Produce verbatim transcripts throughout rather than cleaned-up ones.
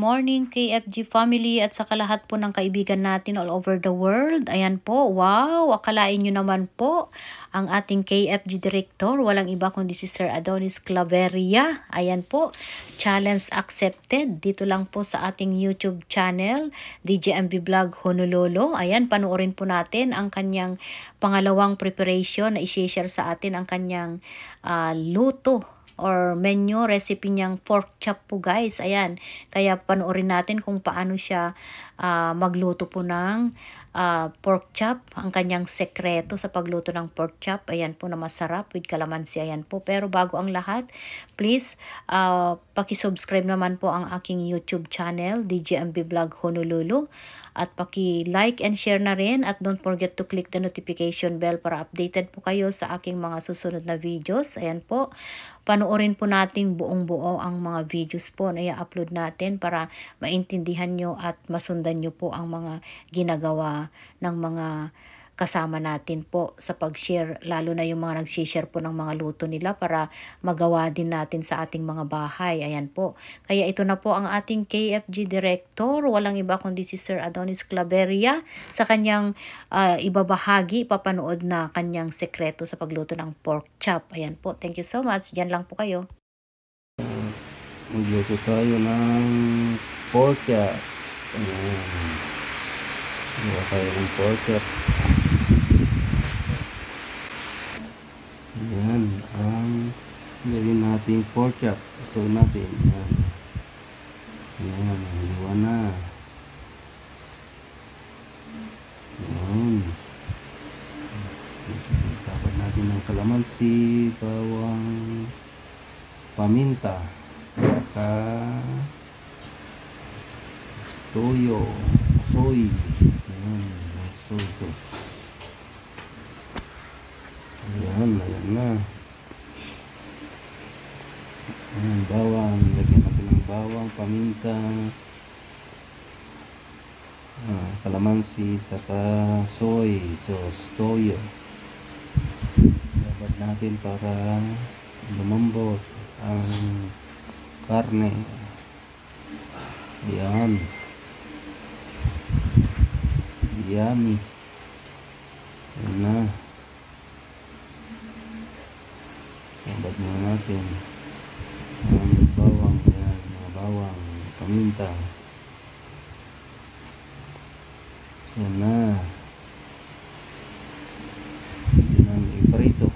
morning K F G family at saka lahat po ng kaibigan natin all over the world. Ayan po, wow, akalain nyo naman po ang ating K F G director, walang iba kundi si Sir Adonis Claveria. Ayan po, challenge accepted. Dito lang po sa ating YouTube channel, D J M V Vlog Honolulu. Ayan, panoorin po natin ang kanyang pangalawang preparation na i-share sa atin ang kanyang uh, luto or menu recipe niyang pork chop po guys. Ayan, kaya panoorin natin kung paano siya uh, magluto po ng uh, pork chop, ang kanyang sekreto sa pagluto ng pork chop. Ayan po na masarap with calamansi. Ayan po, pero bago ang lahat, please uh, paki-subscribe naman po ang aking YouTube channel D J M V Vlog Honolulu at paki-like and share na rin, at don't forget to click the notification bell para updated po kayo sa aking mga susunod na videos. Ayan po, panoorin po natin buong buo ang mga videos po na i-upload natin para maintindihan nyo at masundan nyo po ang mga ginagawa ng mga kasama natin po sa pag-share, lalo na yung mga nag-share po ng mga luto nila para magawa din natin sa ating mga bahay. Ayan po, kaya ito na po ang ating K F G director, walang iba kundi si Sir Adonis Claveria, sa kanyang uh, ibabahagi, papanood na kanyang sekreto sa pagluto ng pork chop. Ayan po, thank you so much, diyan lang po kayo. Magluto tayo ng pork chop. Ayan, gawa tayo ng pork chop. Ayan, ang gawin natin pork chop. Ito natin. Ayan. Ayan, haliwa na. Ayan. Dapat natin ng kalamansi, bawang, paminta, saka toyo, soy. Ayan, soy sauce. Ayan, ayan na. Ayan, bawang. Lagyan natin ng bawang, paminta, ah, kalamansi, saka soy sauce, toyo. Dapat natin para lumambot ang karne. Ayan. Yummy. Ayan na. Dapat muna natin ang bawang. Ayan, mga bawang, paminta. Ayan na. Ayan, iprito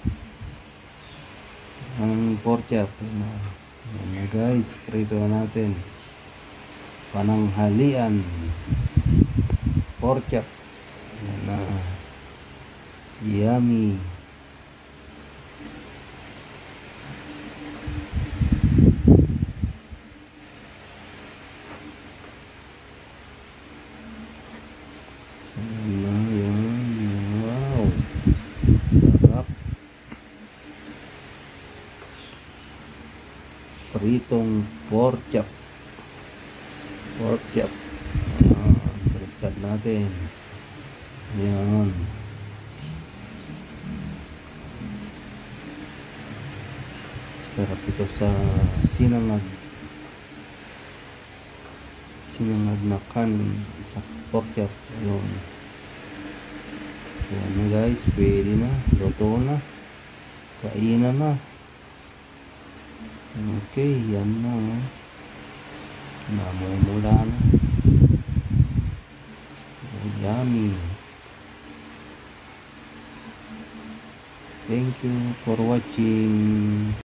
ang pork chop. Ayan na guys, prito na natin. Pananghalian pork chop. Ayan na. Yummy. Ayan na, yan. Wow, sarap. Pritong pork chop. Pork chop. Ayan, baliktad natin. Ayan. Sarap ito sa sinangag. Sinangag na kanin sa pork chop. Ayan. Ayan na guys, pwede na. Luto na. Kainan na. Okay, yan na. Namumula na. Yummy. Thank you for watching.